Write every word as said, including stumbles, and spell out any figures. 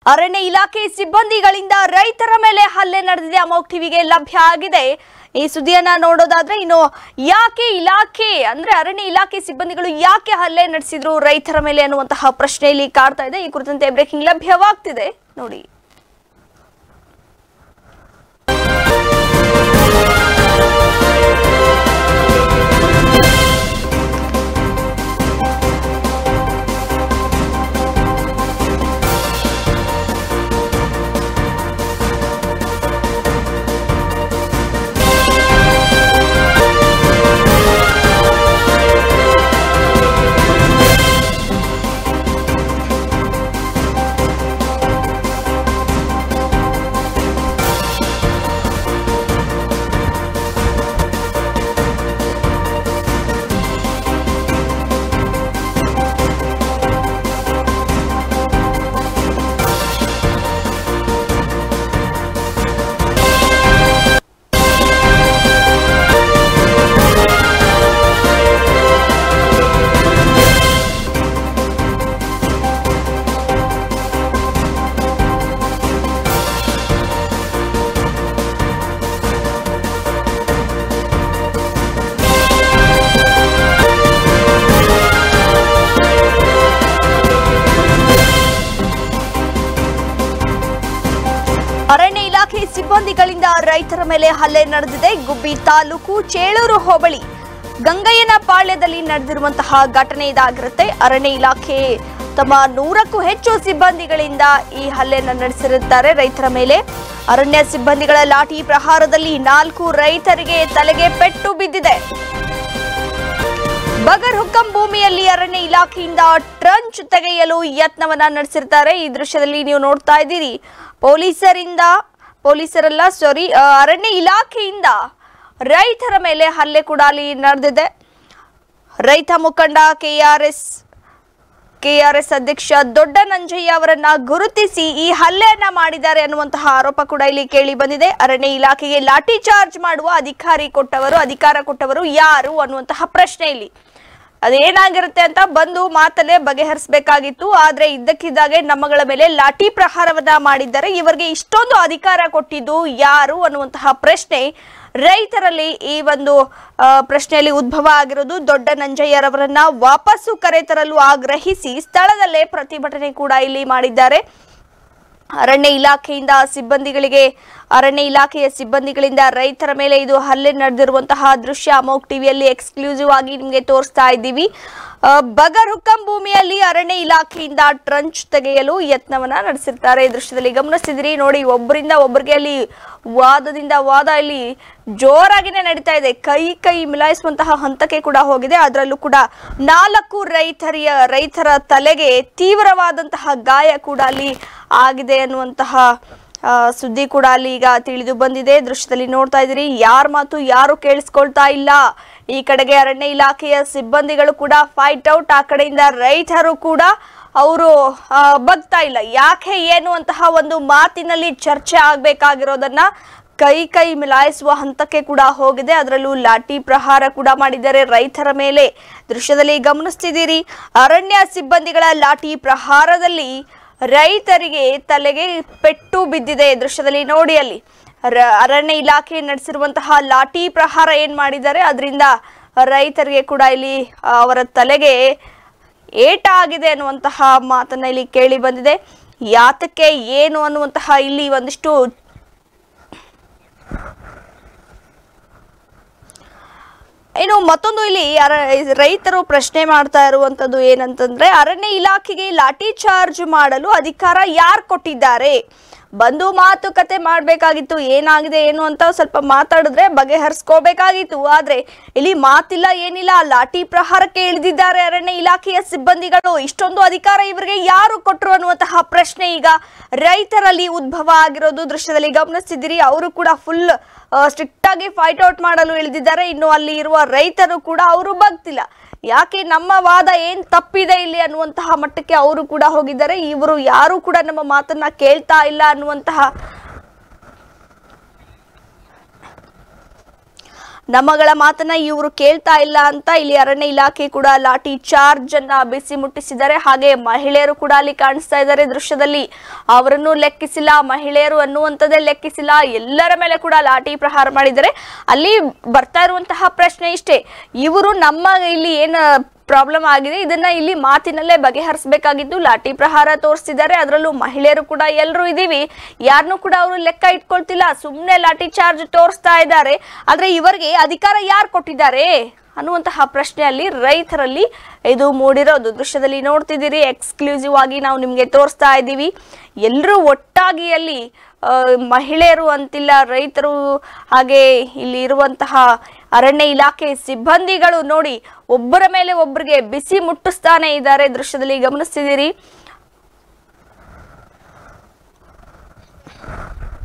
ಅರಣ್ಯ ಇಲಾಖೆ ಸಿಬ್ಬಂದಿಗಳಿಂದ ರೈತರ ಮೇಲೆ ಹಲ್ಲೆ ನಡೆದಿದೆ. ಅಮೋಕ್ ಟಿವಿಗೆ ಲಭ್ಯ ಆಗಿದೆ ಈ ಸುದ್ದಿಯನ್ನ ನೋಡೋದಾದ್ರೆ, ಇನ್ನು ಯಾಕೆ ಇಲಾಖೆ ಅಂದ್ರೆ ಅರಣ್ಯ ಇಲಾಖೆ ಸಿಬ್ಬಂದಿಗಳು ಯಾಕೆ ಹಲ್ಲೆ ನಡೆಸಿದ್ರು ರೈತರ ಮೇಲೆ ಅನ್ನುವಂತಹ ಪ್ರಶ್ನೆ ಇಲ್ಲಿ ಕಾಡ್ತಾ ಇದೆ. ಈ ಕುರಿತಂತೆ ಬ್ರೇಕಿಂಗ್ ಲಭ್ಯವಾಗ್ತಿದೆ ನೋಡಿ. ಅರಣ್ಯ ಇಲಾಖೆ ಸಿಬ್ಬಂದಿಗಳಿಂದ ರೈತರ ಮೇಲೆ ಹಲ್ಲೆ ನಡೆದಿದೆ. ಗುಬ್ಬಿ ತಾಲೂಕು ಚೇಳೂರು ಹೋಬಳಿ ಗಂಗಯ್ಯನ ಪಾಳ್ಯದಲ್ಲಿ ನಡೆದಿರುವಂತಹ ಘಟನೆ ಇದಾಗಿರುತ್ತೆ. ಅರಣ್ಯ ಇಲಾಖೆ ತಮ್ಮ ನೂರಕ್ಕೂ ಹೆಚ್ಚು ಸಿಬ್ಬಂದಿಗಳಿಂದ ಈ ಹಲ್ಲೆಯನ್ನು ನಡೆಸಿರುತ್ತಾರೆ ರೈತರ ಮೇಲೆ. ಅರಣ್ಯ ಸಿಬ್ಬಂದಿಗಳ ಲಾಠಿ ಪ್ರಹಾರದಲ್ಲಿ ನಾಲ್ಕು ರೈತರಿಗೆ ತಲೆಗೆ ಪೆಟ್ಟು ಬಿದ್ದಿದೆ. ಬಗರ್ ಹುಕ್ಕಂ ಭೂಮಿಯಲ್ಲಿ ಅರಣ್ಯ ಇಲಾಖೆಯಿಂದ ಟ್ರಂಚ್ ತೆಗೆಯಲು ಯತ್ನವನ್ನ ನಡೆಸಿರ್ತಾರೆ. ಈ ದೃಶ್ಯದಲ್ಲಿ ನೀವು ನೋಡ್ತಾ ಇದ್ದೀರಿ. ಪೊಲೀಸರಿಂದ ಪೊಲೀಸರಲ್ಲ ಸಾರಿ ಅರಣ್ಯ ಇಲಾಖೆಯಿಂದ ರೈತರ ಮೇಲೆ ಹಲ್ಲೆ ಕೂಡ ಅಲ್ಲಿ ನಡೆದಿದೆ. ರೈತ ಮುಖಂಡ ಕೆಆರ್ಎಸ್ ಕೆಆರ್ಎಸ್ ಅಧ್ಯಕ್ಷ ದೊಡ್ಡ ನಂಜಯ್ಯ ಅವರನ್ನ ಗುರುತಿಸಿ ಈ ಹಲ್ಲೆಯನ್ನ ಮಾಡಿದ್ದಾರೆ ಅನ್ನುವಂತಹ ಆರೋಪ ಕೂಡ ಇಲ್ಲಿ ಕೇಳಿ ಬಂದಿದೆ. ಅರಣ್ಯ ಇಲಾಖೆಗೆ ಲಾಠಿ ಚಾರ್ಜ್ ಮಾಡುವ ಅಧಿಕಾರಿ ಕೊಟ್ಟವರು ಅಧಿಕಾರ ಕೊಟ್ಟವರು ಯಾರು ಅನ್ನುವಂತಹ ಪ್ರಶ್ನೆ ಇಲ್ಲಿ ಅದೇನಾಗಿರುತ್ತೆ ಅಂತ ಬಂದು ಮಾತಲ್ಲೇ ಬಗೆಹರಿಸಬೇಕಾಗಿತ್ತು. ಆದ್ರೆ ಇದ್ದಕ್ಕಿದ್ದಾಗೆ ನಮ್ಮಗಳ ಮೇಲೆ ಲಾಠಿ ಪ್ರಹಾರವನ್ನ ಮಾಡಿದ್ದಾರೆ. ಇವರಿಗೆ ಇಷ್ಟೊಂದು ಅಧಿಕಾರ ಕೊಟ್ಟಿದ್ದು ಯಾರು ಅನ್ನುವಂತಹ ಪ್ರಶ್ನೆ ರೈತರಲ್ಲಿ ಈ ಒಂದು ಪ್ರಶ್ನೆಯಲ್ಲಿ ಉದ್ಭವ ಆಗಿರೋದು. ದೊಡ್ಡ ನಂಜಯ್ಯರವರನ್ನ ವಾಪಸ್ಸು ಕರೆತರಲು ಆಗ್ರಹಿಸಿ ಸ್ಥಳದಲ್ಲೇ ಪ್ರತಿಭಟನೆ ಕೂಡ ಇಲ್ಲಿ ಮಾಡಿದ್ದಾರೆ. ಅರಣ್ಯ ಇಲಾಖೆಯಿಂದ ಸಿಬ್ಬಂದಿಗಳಿಗೆ ಅರಣ್ಯ ಇಲಾಖೆಯ ಸಿಬ್ಬಂದಿಗಳಿಂದ ರೈತರ ಮೇಲೆ ಇದು ಹಲ್ಲೆ ನಡೆದಿರುವಂತಹ ದೃಶ್ಯ ಅಮೋಕ್ ಟಿವಿಯಲ್ಲಿ ಎಕ್ಸ್ಕ್ಲೂಸಿವ್ ಆಗಿ ನಿಮಗೆ ತೋರಿಸ್ತಾ ಇದ್ದೀವಿ. ಬಗರ್ ಹುಕ್ಕಂ ಭೂಮಿಯಲ್ಲಿ ಅರಣ್ಯ ಇಲಾಖೆಯಿಂದ ಟ್ರಂಚ್ ತೆಗೆಯಲು ಯತ್ನವನ್ನ ನಡೆಸಿರ್ತಾರೆ. ಈ ದೃಶ್ಯದಲ್ಲಿ ಗಮನಿಸ್ತಿದ್ರಿ ನೋಡಿ, ಒಬ್ಬರಿಂದ ಒಬ್ಬರಿಗೆ ಅಲ್ಲಿ ವಾದದಿಂದ ವಾದ ಇಲ್ಲಿ ಜೋರಾಗಿನೇ ನಡೀತಾ ಇದೆ. ಕೈ ಕೈ ಮಿಲಾಯಿಸುವಂತಹ ಹಂತಕ್ಕೆ ಕೂಡ ಹೋಗಿದೆ. ಅದರಲ್ಲೂ ಕೂಡ ನಾಲ್ಕು ರೈತರಿಯ ರೈತರ ತಲೆಗೆ ತೀವ್ರವಾದಂತಹ ಗಾಯ ಕೂಡ ಅಲ್ಲಿ ಆಗಿದೆ ಅನ್ನುವಂತಹ ಸುದ್ದಿ ಕೂಡ ಅಲ್ಲಿ ಈಗ ತಿಳಿದು ಬಂದಿದೆ. ದೃಶ್ಯದಲ್ಲಿ ನೋಡ್ತಾ ಇದ್ದೀರಿ, ಯಾರ ಮಾತು ಯಾರು ಕೇಳಿಸ್ಕೊಳ್ತಾ ಇಲ್ಲ. ಈ ಕಡೆಗೆ ಅರಣ್ಯ ಇಲಾಖೆಯ ಸಿಬ್ಬಂದಿಗಳು ಕೂಡ ಫೈಟ್ ಔಟ್, ಆ ಕಡೆಯಿಂದ ರೈತರು ಕೂಡ ಅವರು ಬಗ್ತಾ ಇಲ್ಲ. ಯಾಕೆ ಏನು ಅಂತಹ ಒಂದು ಮಾತಿನಲ್ಲಿ ಚರ್ಚೆ ಆಗ್ಬೇಕಾಗಿರೋದನ್ನ ಕೈ ಕೈ ಮಿಲಾಯಿಸುವ ಹಂತಕ್ಕೆ ಕೂಡ ಹೋಗಿದೆ. ಅದರಲ್ಲೂ ಲಾಠಿ ಪ್ರಹಾರ ಕೂಡ ಮಾಡಿದ್ದಾರೆ ರೈತರ ಮೇಲೆ. ದೃಶ್ಯದಲ್ಲಿ ಗಮನಿಸ್ತಿದ್ದೀರಿ, ಅರಣ್ಯ ಸಿಬ್ಬಂದಿಗಳ ಲಾಠಿ ಪ್ರಹಾರದಲ್ಲಿ ರೈತರಿಗೆ ತಲೆಗೆ ಪೆಟ್ಟು ಬಿದ್ದಿದೆ. ದೃಶ್ಯದಲ್ಲಿ ನೋಡಿ, ಅಲ್ಲಿ ಅರಣ್ಯ ಇಲಾಖೆ ನಡೆಸಿರುವಂತಹ ಲಾಠಿ ಪ್ರಹಾರ ಏನ್ ಮಾಡಿದ್ದಾರೆ ಅದರಿಂದ ರೈತರಿಗೆ ಕೂಡ ಇಲ್ಲಿ ಅವರ ತಲೆಗೆ ಏಟ ಆಗಿದೆ ಅನ್ನುವಂತಹ ಮಾತನ್ನ ಇಲ್ಲಿ ಕೇಳಿ ಬಂದಿದೆ. ಯಾತಕ್ಕೆ ಏನು ಅನ್ನುವಂತಹ ಇಲ್ಲಿ ಒಂದಿಷ್ಟು ಇನ್ನು ಮತ್ತೊಂದು ಇಲ್ಲಿ ರೈತರು ಪ್ರಶ್ನೆ ಮಾಡ್ತಾ ಇರುವಂತದ್ದು ಏನಂತಂದ್ರೆ, ಅರಣ್ಯ ಇಲಾಖೆಗೆ ಲಾಠಿ ಚಾರ್ಜ್ ಮಾಡಲು ಅಧಿಕಾರ ಯಾರು ಕೊಟ್ಟಿದ್ದಾರೆ? ಬಂದು ಮಾತುಕತೆ ಮಾಡ್ಬೇಕಾಗಿತ್ತು. ಏನಾಗಿದೆ ಏನು ಅಂತ ಸ್ವಲ್ಪ ಮಾತಾಡಿದ್ರೆ ಬಗೆಹರಿಸ್ಕೋಬೇಕಾಗಿತ್ತು. ಆದ್ರೆ ಇಲ್ಲಿ ಮಾತಿಲ್ಲ ಏನಿಲ್ಲ, ಲಾಠಿ ಪ್ರಹಾರಕ್ಕೆ ಇಳಿದಿದ್ದಾರೆ ಅರಣ್ಯ ಇಲಾಖೆಯ ಸಿಬ್ಬಂದಿಗಳು. ಇಷ್ಟೊಂದು ಅಧಿಕಾರ ಇವರಿಗೆ ಯಾರು ಕೊಟ್ಟರು ಅನ್ನುವಂತಹ ಪ್ರಶ್ನೆ ಈಗ ರೈತರಲ್ಲಿ ಉದ್ಭವ ಆಗಿರೋದು ದೃಶ್ಯದಲ್ಲಿ ಗಮನಿಸ್ತಿದ್ದೀರಿ. ಅವರು ಕೂಡ ಫುಲ್ ಸ್ಟ್ರಿಕ್ಟ್ ಆಗಿ ಫೈಟ್ ಔಟ್ ಮಾಡಲು ಇಳಿದಿದ್ದಾರೆ. ಇನ್ನು ಅಲ್ಲಿ ಇರುವ ರೈತರು ಕೂಡ ಅವರು ಬಗ್ತಿಲ್ಲ. ಯಾಕೆ ನಮ್ಮ ವಾದ ಏನ್ ತಪ್ಪಿದೆ ಇಲ್ಲಿ ಅನ್ನುವಂತಹ ಮಟ್ಟಕ್ಕೆ ಅವರು ಕೂಡ ಹೋಗಿದ್ದಾರೆ. ಇವರು ಯಾರು ಕೂಡ ನಮ್ಮ ಮಾತನ್ನ ಕೇಳ್ತಾ ಇಲ್ಲ ಅನ್ನುವಂತಹ ನಮ್ಮಗಳ ಮಾತನ್ನ ಇವರು ಕೇಳ್ತಾ ಇಲ್ಲ ಅಂತ ಇಲ್ಲಿ ಅರಣ್ಯ ಇಲಾಖೆ ಕೂಡ ಲಾಠಿ ಚಾರ್ಜ್ ಅನ್ನ ಬಿಸಿ ಮುಟ್ಟಿಸಿದ್ದಾರೆ. ಹಾಗೆ ಮಹಿಳೆಯರು ಕೂಡ ಅಲ್ಲಿ ಕಾಣಿಸ್ತಾ ಇದ್ದಾರೆ ದೃಶ್ಯದಲ್ಲಿ. ಅವರನ್ನು ಲೆಕ್ಕಿಸಿಲ್ಲ, ಮಹಿಳೆಯರು ಅನ್ನುವಂಥದ್ದೇ ಲೆಕ್ಕಿಸಿಲ್ಲ, ಎಲ್ಲರ ಮೇಲೆ ಕೂಡ ಲಾಠಿ ಪ್ರಹಾರ ಮಾಡಿದ್ದಾರೆ. ಅಲ್ಲಿ ಬರ್ತಾ ಇರುವಂತಹ ಪ್ರಶ್ನೆ ಇಷ್ಟೇ, ಇವರು ನಮ್ಮ ಇಲ್ಲಿ ಏನ್ ಪ್ರಾಬ್ಲಮ್ ಆಗಿದೆ ಇದನ್ನ ಇಲ್ಲಿ ಮಾತಿನಲ್ಲೇ ಬಗೆಹರಿಸಬೇಕಾಗಿದ್ದು ಲಾಠಿ ಪ್ರಹಾರ ತೋರಿಸ್ತಿದ್ದಾರೆ. ಅದರಲ್ಲೂ ಮಹಿಳೆಯರು ಕೂಡ ಎಲ್ಲರೂ ಇದೀವಿ, ಯಾರನ್ನೂ ಕೂಡ ಅವರು ಲೆಕ್ಕ ಇಟ್ಕೊಳ್ತಿಲ್ಲ, ಸುಮ್ಮನೆ ಲಾಠಿ ಚಾರ್ಜ್ ತೋರಿಸ್ತಾ ಇದ್ದಾರೆ. ಆದ್ರೆ ಇವರಿಗೆ ಅಧಿಕಾರ ಯಾರು ಕೊಟ್ಟಿದ್ದಾರೆ ಅನ್ನುವಂತಹ ಪ್ರಶ್ನೆಯಲ್ಲಿ ರೈತರಲ್ಲಿ ಇದು ಮೂಡಿರೋದು. ದೃಶ್ಯದಲ್ಲಿ ನೋಡ್ತಿದ್ದೀರಿ, ಎಕ್ಸ್ಕ್ಲೂಸಿವ್ ಆಗಿ ನಾವು ನಿಮ್ಗೆ ತೋರಿಸ್ತಾ ಇದ್ದೀವಿ. ಎಲ್ಲರೂ ಒಟ್ಟಾಗಿ ಅಲ್ಲಿ ಮಹಿಳೆಯರು ಅಂತಿಲ್ಲ, ರೈತರು ಹಾಗೆ ಇಲ್ಲಿ ಇರುವಂತಹ ಅರಣ್ಯ ಇಲಾಖೆ ಸಿಬ್ಬಂದಿಗಳು ನೋಡಿ ಒಬ್ಬರ ಮೇಲೆ ಒಬ್ಬರಿಗೆ ಬಿಸಿ ಮುಟ್ಟಿಸ್ತಾನೆ ಇದ್ದಾರೆ. ದೃಶ್ಯದಲ್ಲಿ ಗಮನಿಸ್ತಿದ್ದೀರಿ.